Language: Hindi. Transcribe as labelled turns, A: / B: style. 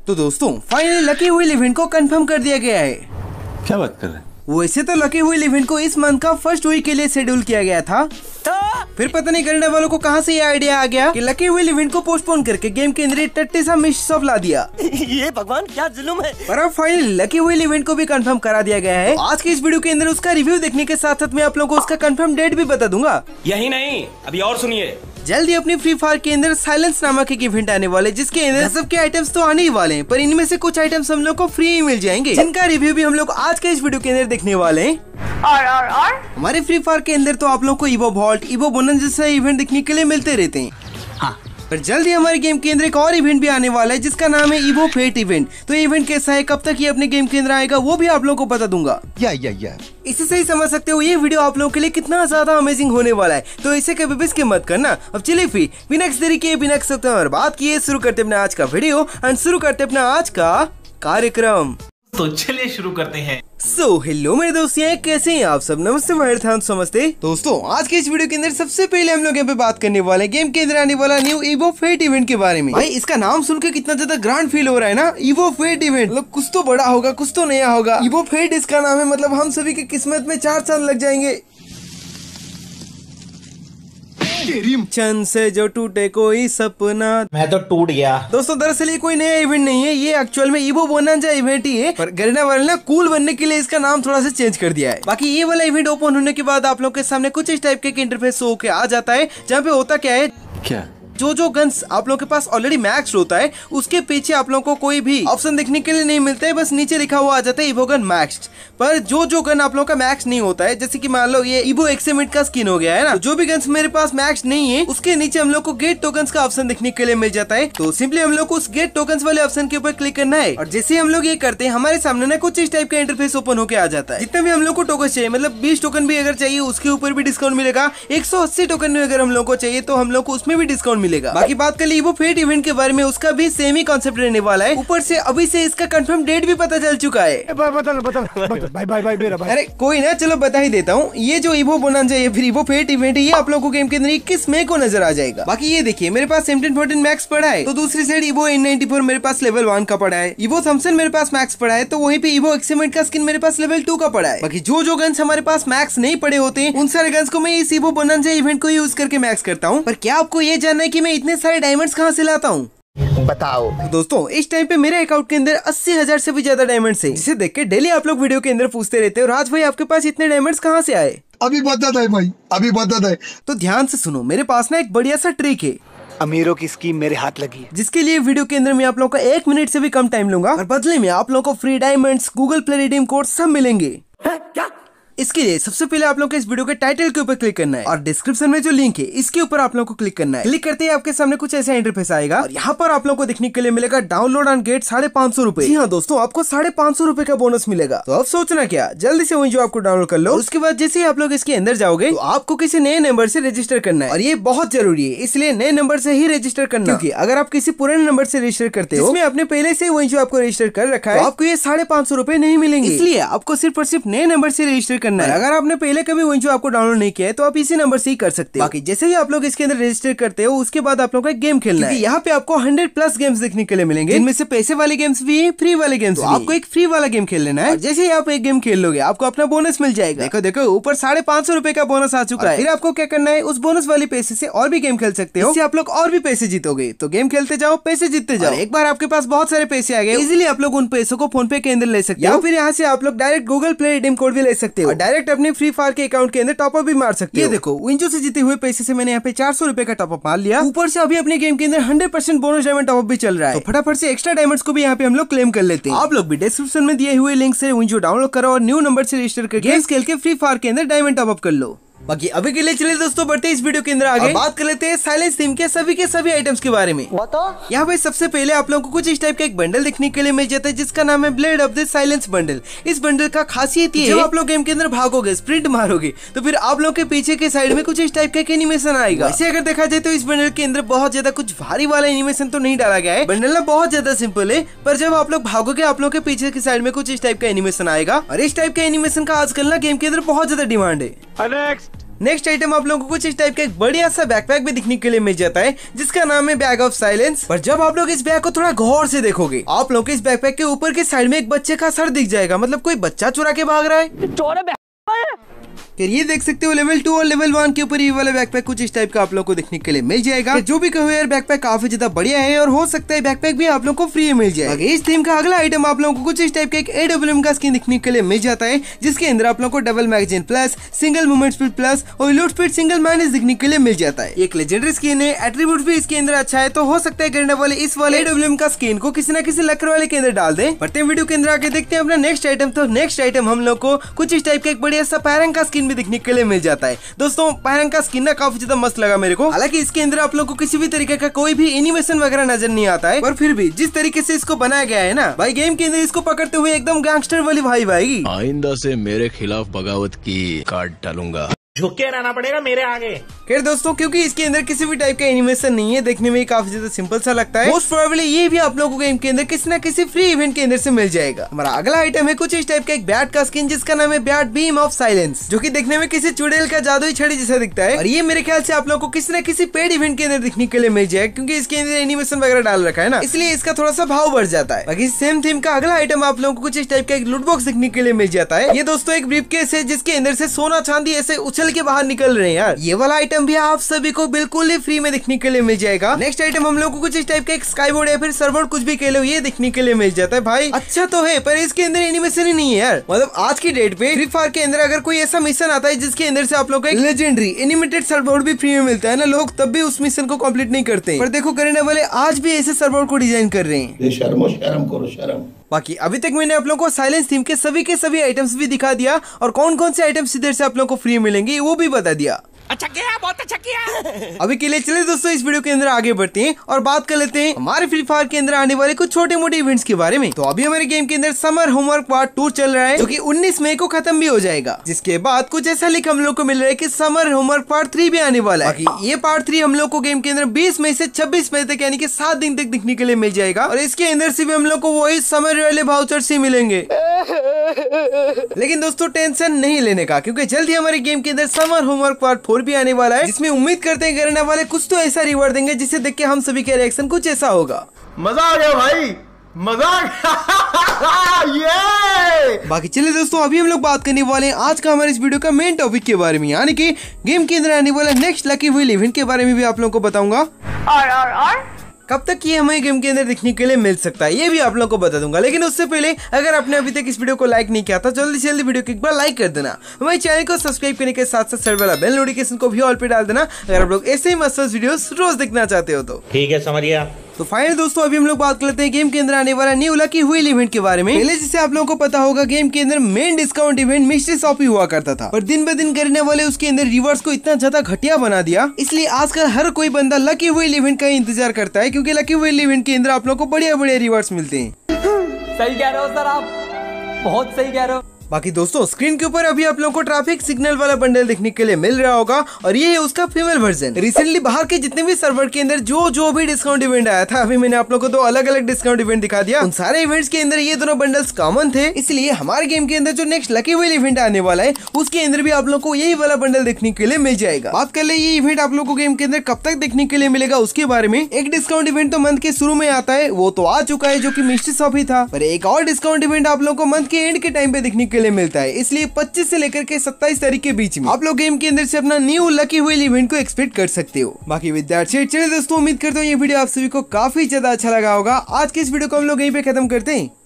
A: तो दोस्तों फाइनली लकी व्हील इवेंट को कंफर्म कर दिया गया है।
B: क्या बात कर रहे हैं?
A: वैसे तो लकी व्हील इवेंट को इस मंथ का फर्स्ट वीक के लिए शेड्यूल किया गया था, फिर पता नहीं करने वालों को कहां से ये आइडिया आ गया कि लकी व्हील इवेंट को पोस्टपोन करके गेम के अंदर टट्टे सा मिक्सअप ला दिया।
C: ये भगवान क्या जुल्म है।
A: पर अब फाइनली लकी व्हील इवेंट को भी कंफर्म करा दिया गया है। आज की इस वीडियो के अंदर उसका रिव्यू देखने के साथ साथ मैं आप लोगों को उसका कंफर्म डेट भी बता दूंगा।
D: यही नहीं, अभी और सुनिए,
A: जल्दी अपनी फ्री फायर के अंदर साइलेंस नामक एक इवेंट आने वाले, जिसके अंदर सबके आइटम्स तो आने ही वाले हैं, पर इनमें से कुछ आइटम्स हम लोग को फ्री ही मिल जाएंगे, जिनका रिव्यू भी हम लोग आज के इस वीडियो के अंदर देखने वाले हैं। और हमारे फ्री फायर के अंदर तो आप लोग को इवो वॉल्ट, इवो बोनस जैसे इवेंट देखने के लिए मिलते रहते हैं। पर जल्दी हमारे गेम के अंदर एक और इवेंट भी आने वाला है, जिसका नाम है इवो फेट इवेंट। तो ये इवेंट कैसा है, कब तक ये अपने गेम के अंदर आएगा, वो भी आप लोगों को बता दूंगा। इसे सही समझ सकते हो ये वीडियो आप लोगों के लिए कितना ज्यादा अमेजिंग होने वाला है। तो इसे कभी भी स्किप मत करना। अब चलिए फिर बिना किसी देरी के, बिना किसी बात किए शुरू करते अपना आज का वीडियो एंड शुरू करते अपना आज का कार्यक्रम।
D: तो चलिए शुरू करते हैं।
A: हेलो मेरे दोस्तों, कैसे हैं आप सब? नमस्ते, मैं समझते दोस्तों। आज के इस वीडियो के अंदर सबसे पहले हम लोग यहाँ पे बात करने वाले हैं गेम के अंदर आने वाला न्यू इवो फेट इवेंट के बारे में। भाई इसका नाम सुन के कितना ज्यादा ग्रैंड फील हो रहा है ना, इवो फेट इवेंट। मतलब कुछ तो बड़ा होगा, कुछ तो नया होगा। इवो फेट इसका नाम है, मतलब हम सभी की किस्मत में 4 चांद लग जाएंगे। चंद से जो टूटे कोई सपना,
D: मैं तो टूट गया।
A: दोस्तों दरअसल ये कोई नया इवेंट नहीं है, ये एक्चुअल में इवो बोनांजा इवेंट ही है, पर गरीना वाले ने कूल बनने के लिए इसका नाम थोड़ा सा चेंज कर दिया है। बाकी ये वाला इवेंट ओपन होने के बाद आप लोग के सामने कुछ इस टाइप के इंटरफेस शो के आ जाता है, जहाँ पे होता क्या है,
B: क्या
A: जो गन्स आप लोग के पास ऑलरेडी मैक्स होता है उसके पीछे आप लोगों को कोई भी ऑप्शन देखने के लिए नहीं मिलता है, बस नीचे लिखा हुआ आ जाता है इवो गन मैक्स। पर जो गन आप लोगों का मैक्स नहीं होता है, जैसे कि मान लो ये इवो एक्समिट का स्किन हो गया है ना, तो जो भी गन्स मेरे पास मैक्स नहीं है उसके नीचे हम लोग को गेट टोकन्स का ऑप्शन देखने के लिए मिल जाता है। तो सिंपली हम लोग को उस गेट टोकन्स वाले ऑप्शन के ऊपर क्लिक करना है, और जैसे हम लोग ये करते हैं हमारे सामने ना कुछ इस टाइप का इंटरफेस ओपन होकर आ जाता है। जितने भी हम लोग को टोकन चाहिए, मतलब 20 टोकन भी अगर चाहिए उसके ऊपर भी डिस्काउंट मिलेगा, 180 टोकन भी अगर हम लोग को चाहिए तो हम लोग को उसमें भी डिस्काउंट मिलेगा। बाकी बात इवो फेट इवेंट के बारे में, उसका भी सेम ही कॉन्सेप्ट रहने वाला है। ऊपर से अभी से इसका कंफर्म डेट भी पता चल चुका है।
C: बता
A: अरे कोई ना, चलो बता ही देता हूँ। ये जो इवो बोनांजा या फिर इवो फेट इवेंट है, ये आप लोगों को गेम के अंदर 21 मई को नजर आ जाएगा। बाकी ये देखिए मेरे पास M1014 मैक्स पड़ा है, तो दूसरी साइड इवो N94 मेरे पास लेवल 1 का पड़ा है, इवो थॉमसन मेरे पास मैक्स पड़ा है, तो वहीं पे इवो एक्समिट का स्किन मेरे पास लेवल 2 का पड़ा है। बाकी जो गन्स हमारे पास मैक्स नहीं पड़े होते हैं, उन सारे गन्स को मैं इस इवो बोनांजा इवेंट को यूज करके मैक्स करता हूँ। पर क्या आपको ये जानना है कि मैं इतने सारे डायमंड्स कहाँ से लाता हूँ?
C: बताओ।
A: तो दोस्तों इस टाइम पे मेरे अकाउंट के अंदर 80,000 से भी ज्यादा डायमंड्स है, जिसे देख के डेली आप लोग वीडियो के अंदर पूछते रहते हो, राज भाई आपके पास इतने डायमंड्स कहाँ से आए?
E: अभी बता है भाई, अभी बता है।
A: तो ध्यान से सुनो, मेरे पास ना एक बढ़िया सा ट्रिक है।
C: अमीरों की स्कीम मेरे हाथ लगी है,
A: जिसके लिए वीडियो के अंदर मैं आप लोगों का 1 मिनट से भी कम टाइम लूंगा, और बदले में आप लोगों को free diamonds, Google Play redeem code सब मिलेंगे।
C: क्या?
A: इसके लिए सबसे पहले आप लोग को इस वीडियो के टाइटल के ऊपर क्लिक करना है, और डिस्क्रिप्शन में जो लिंक है इसके ऊपर आप लोग को क्लिक करना है। क्लिक करते ही आपके सामने कुछ ऐसा इंटरफेस आएगा, और यहाँ पर आप लोग को देखने के लिए मिलेगा डाउनलोड एंड गेट 550 रुपए। जी हाँ दोस्तों, आपको 550 रुपए का बोनस मिलेगा। तो अब सोचना क्या, जल्दी से वही जो आपको डाउनलोड कर लो। उसके बाद जैसे ही आप लोग इसके अंदर जाओगे तो आपको किसी नए नंबर से रजिस्टर करना है, और ये बहुत जरूरी है, इसलिए नए नंबर से ही रजिस्टर करना, क्योंकि अगर आप किसी पुराने नंबर से रजिस्टर करते हो, इसमें आपने पहले से वही जो आपको रजिस्टर कर रखा है, तो आपको ये 550 रुपए नहीं मिलेंगे। इसलिए आपको सिर्फ और सिर्फ नए नंबर से रजिस्टर करना है। अगर आपने पहले कभी वही जो आपको डाउनलोड नहीं किया है तो आप इसी नंबर से ही कर सकते हो। बाकी जैसे ही आप लोग इसके अंदर रजिस्टर करते हो, उसके बाद आप लोग को एक गेम खेलना है। यहाँ पे आपको 100+ गेम्स देखने के लिए मिलेंगे, जिनमें से पैसे वाले गेम्स भी है, फ्री वाले गेम्स भी। आपको एक फ्री वाला गेम खेल लेना है, और जैसे ही आप एक गेम खेल लोगे आपको अपना बोनस मिल जाएगा। देखो देखो ऊपर 550 रुपए का बोनस आ चुका है। फिर आपको क्या करना है, उस बोनस वाले पैसे से और भी गेम खेल सकते हो, इससे आप लोग और भी पैसे जीतोगे। तो गेम खेलते जाओ, पैसे जीतते जाओ। एक बार आपके पास बहुत सारे पैसे आ गए, इजीली आप लोग उन पैसों को फोन पे के अंदर ले सकते हो, या फिर यहाँ से आप लोग direct Google Play redeem code भी ले सकते हो, और डायरेक्ट अपने फ्री फायर के अकाउंट के अंदर टॉपअप भी मार सकते हो। ये देखो विंजो से जीते हुए पैसे से मैंने यहाँ पे 400 रुपए का टॉपअप मार लिया। ऊपर से अभी अपने गेम के अंदर 100% बोनस डायमंड टॉपअप भी चल रहा है, तो फटाफट से एक्स्ट्रा डायमंड्स को भी यहाँ पे हम लोग क्लेम कर लेते हैं। आप लोग भी डिस्क्रिप्शन में दिए हुए लिंक से विंजो डाउनलोड करो और न्यू नंबर से रजिस्टर करके गेम्स खेल के फ्री फायर के अंदर डायमंड टॉपअप कर लो। बाकी अभी के लिए चलिए दोस्तों बढ़ते इस वीडियो के अंदर आगे, बात कर लेते हैं साइलेंस थीम के सभी आइटम्स के बारे में। यहाँ पे सबसे पहले आप लोगों को कुछ इस टाइप का एक बंडल देखने के लिए मिल जाता है, जिसका नाम है blade of the silence bundle. इस बंडल का खासियत ये है, जब आप लोग गेम के अंदर भागोगे, स्प्रिंट मारोगे, तो फिर आप लोग के पीछे के साइड में कुछ इस टाइप का एनिमेशन आएगा। वैसे अगर देखा जाए तो इस बंडल के अंदर बहुत ज्यादा कुछ भारी वाला एनिमेशन तो नहीं डाला गया है, बंडल ना बहुत ज्यादा सिंपल है, पर जब आप लोग भागोगे आप लोग के पीछे की साइड में कुछ इस टाइप का एनिमेशन आएगा, और इस टाइप का एनिमेशन का आजकल ना गेम के अंदर बहुत ज्यादा डिमांड है। नेक्स्ट आइटम आप लोगों को कुछ इस टाइप का एक बढ़िया सा बैकपैक भी दिखने के लिए मिल जाता है, जिसका नाम है बैग ऑफ साइलेंस। पर जब आप लोग इस बैग को थोड़ा गौर से देखोगे, आप लोग को इस बैकपैक के ऊपर के साइड में एक बच्चे का सर दिख जाएगा। मतलब कोई बच्चा चुरा के भाग रहा है। फिर ये देख सकते हो लेवल 2 और लेवल 1 के ऊपर ये वाला बैकपैक कुछ इस टाइप का आप लोग को देखने के लिए मिल जाएगा। जो भी कहो यार, बैकपैक काफी ज्यादा बढ़िया है और हो सकता है बैकपैक भी आप लोग को फ्री में मिल जाए। इस थीम का अगला आइटम आप लोगों को कुछ इस टाइप का एक AWM का स्किन दिखने के लिए मिल जाता है, जिसके अंदर आप लोग को double magazine plus, single movement speed plus और लोड स्पीड सिंगल माइनस दिखने के लिए मिल जाता है। एक लेजेंडरी स्किन है, एट्रीब्यूट भी इसके अंदर अच्छा है, तो हो सकता है करने वाले इस वाले AWM का स्किन को किसी न किसी लकर वाले के अंदर डाल दें। बढ़ते वीडियो के अंदर आके देखते हैं अपना नेक्स्ट आइटम। तो नेक्स्ट आइटम हम लोग को कुछ इस टाइप का एक बढ़िया सा पैरंग का स्किन भी दिखने के लिए मिल जाता है। दोस्तों पैरंग का स्किन ना काफी ज्यादा मस्त लगा मेरे को। हालांकि इसके अंदर आप लोग को किसी भी तरीके का कोई भी एनिमेशन वगैरह नजर नहीं आता है, पर फिर भी जिस तरीके से इसको बनाया गया है ना भाई, गेम के अंदर इसको पकड़ते हुए एकदम गैंगस्टर वाली भाई भाई।
B: आइंदा से मेरे खिलाफ बगावत की कार्ड डालूंगा।
D: झुक के रहना पड़ेगा मेरे आगे।
A: खैर दोस्तों, क्योंकि इसके अंदर किसी भी टाइप का एनिमेशन नहीं है, देखने में काफी ज्यादा सिंपल सा लगता है। मोस्ट प्रोबेबली ये भी आप लोगों को गेम के अंदर किसी न किसी फ्री इवेंट के अंदर से मिल जाएगा। हमारा अगला आइटम है कुछ इस टाइप का एक बैट का स्किन, जिसका नाम है बैट बीम ऑफ साइलेंस, जो कि देखने में किसी चुड़ैल का जादुई छड़ी जैसा दिखता है। और ये मेरे ख्याल से आप लोग को किसी न किसी पेड इवेंट के अंदर दिखने के लिए मिल जाएगा, क्योंकि इसके अंदर एनिमेशन वगैरह डाल रखा है ना, इसलिए इसका थोड़ा सा भाव बढ़ जाता है। बाकी सेम थीम का अगला आइटम आप लोगों को कुछ इस टाइप का एक लूट बॉक्स दिखने के लिए मिल जाता है। ये दोस्तों एक ब्रीफकेस है, जिसके अंदर से सोना चांदी ऐसे उछल के बाहर निकल रहे हैं यार। ये वाला आइटम भी आप सभी को बिल्कुल ही फ्री में दिखने के लिए मिल जाएगा। नेक्स्ट आइटम हम लोग को कुछ इस टाइप का एक स्काई बोर्ड या फिर सर्वबोर्ड कुछ भी कह लो, ये दिखने के लिए मिल जाता है। भाई अच्छा तो है, पर इसके अंदर एनिमेशन ही नहीं है यार। मतलब आज की डेट पे फ्री फायर के अंदर अगर कोई ऐसा मिशन आता है जिसके अंदर से आप लोग को एक लेजेंडरी एनिमेटेड सर्वबोर्ड भी फ्री में मिलता है ना, लोग तब भी उस मिशन को कंप्लीट नहीं करते। पर देखो करने वाले आज भी ऐसे सर्वबोर्ड को डिजाइन कर रहे हैं।
C: शर्म करो शर्म।
A: बाकी अभी तक मैंने आप लोगों को साइलेंस थीम के सभी आइटम्स भी दिखा दिया, और कौन कौन से आइटम्स इधर से आप लोगों को फ्री मिलेंगे वो भी बता दिया।
D: अच्छा किया, बहुत अच्छा किया।
A: अभी के लिए चलिए दोस्तों इस वीडियो के अंदर आगे बढ़ते हैं और बात कर लेते हैं हमारे फ्री फायर के अंदर आने वाले कुछ छोटे मोटे इवेंट्स के बारे में। तो अभी हमारे गेम के अंदर समर होमवर्क पार्ट 2 चल रहा है, जो कि 19 मई को खत्म भी हो जाएगा। जिसके बाद कुछ ऐसा लिख हम लोग को मिल रहा है कि समर होमवर्क पार्ट 3 भी आने वाला है। बाकी ये पार्ट 3 हम लोग को गेम के अंदर 20 मई से 26 मई तक यानी कि 7 दिन तक दिखने के लिए मिल जाएगा, और इसके अंदर से भी हम लोग को वही समर वाले वाउचर्स ही मिलेंगे। लेकिन दोस्तों टेंशन नहीं लेने का, क्योंकि जल्दी हमारे गेम के अंदर समर होमवर्क पार्ट 4 भी आने वाला है, जिसमें उम्मीद करते हैं करने वाले कुछ तो ऐसा रिवॉर्ड देंगे जिसे देख के हम सभी का रिएक्शन कुछ ऐसा होगा।
D: मजा आ गया भाई, मजा आ गया।
A: बाकी चलिए दोस्तों अभी हम लोग बात करने वाले हैं आज का हमारे इस वीडियो का मेन टॉपिक के बारे में, यानी कि गेम के अंदर आने वाला नेक्स्ट लकी व्हील इवेंट के बारे में भी आप लोगों को बताऊंगा। और कब तक ये हमें गेम के अंदर दिखने के लिए मिल सकता है ये भी आप लोगों को बता दूंगा। लेकिन उससे पहले अगर आपने अभी तक इस वीडियो को लाइक नहीं किया तो जल्दी से जल्दी वीडियो को एक बार लाइक कर देना। हमारे चैनल को सब्सक्राइब करने के साथ साथ साइड वाला बेल नोटिफिकेशन को भी ऑल पे डाल देना, अगर आप लोग ऐसे ही मस्त वीडियोस रोज देखना चाहते हो तो।
D: ठीक है, समझ गया।
A: तो फाइनली दोस्तों अभी हम लोग बात करते हैं गेम के अंदर आने वाला न्यू लकी व्हील इवेंट के बारे में। पहले जिसे आप लोगों को पता होगा गेम के अंदर main discount event mystery shop ही हुआ करता था, पर दिन ब दिन करने वाले उसके अंदर रिवॉर्ड्स को इतना ज्यादा घटिया बना दिया, इसलिए आजकल हर कोई बंदा लकी व्हील इवेंट का इंतजार करता है, क्योंकि लकी व्हील इवेंट के अंदर आप लोगों को बढ़िया बढ़िया रिवॉर्ड्स मिलते हैं।
F: सही कह रहे हो सर, आप बहुत सही कह रहे हो।
A: बाकी दोस्तों स्क्रीन के ऊपर अभी आप लोगों को ट्रैफिक सिग्नल वाला बंडल देखने के लिए मिल रहा होगा, और ये है उसका फीमेल वर्जन। रिसेंटली बाहर के जितने भी सर्वर के अंदर जो भी डिस्काउंट इवेंट आया था, अभी मैंने आप लोगों को दो अलग अलग डिस्काउंट इवेंट दिखा दिया। उन सारे इवेंट्स के अंदर ये दोनों बंडल्स कॉमन थे, इसलिए हमारे गेम के अंदर जो नेक्स्ट लकी व्हील इवेंट आने वाला है उसके अंदर भी आप लोग को यही वाला बंडल देखने के लिए मिल जाएगा। बात कर ले ये इवेंट आप लोग को गेम के अंदर कब तक देखने के लिए मिलेगा उसके बारे में। एक डिस्काउंट इवेंट तो मंथ के शुरू में आता है, वो तो आ चुका है, जो की मिस्ट्री शॉप ही था, पर एक और डिस्काउंट इवेंट आप लोग को मंथ के एंड के टाइम पे देखने के लिए मिलता है, इसलिए 25 से लेकर के 27 तारीख के बीच में आप लोग गेम के अंदर से अपना न्यू लकी व्हील इवेंट को एक्सपेक्ट कर सकते हो। बाकी विद दैट सेड चलिए दोस्तों उम्मीद करता हूँ ये वीडियो आप सभी को काफी ज्यादा अच्छा लगा होगा। आज के इस वीडियो को हम लोग यहीं पे खत्म करते हैं।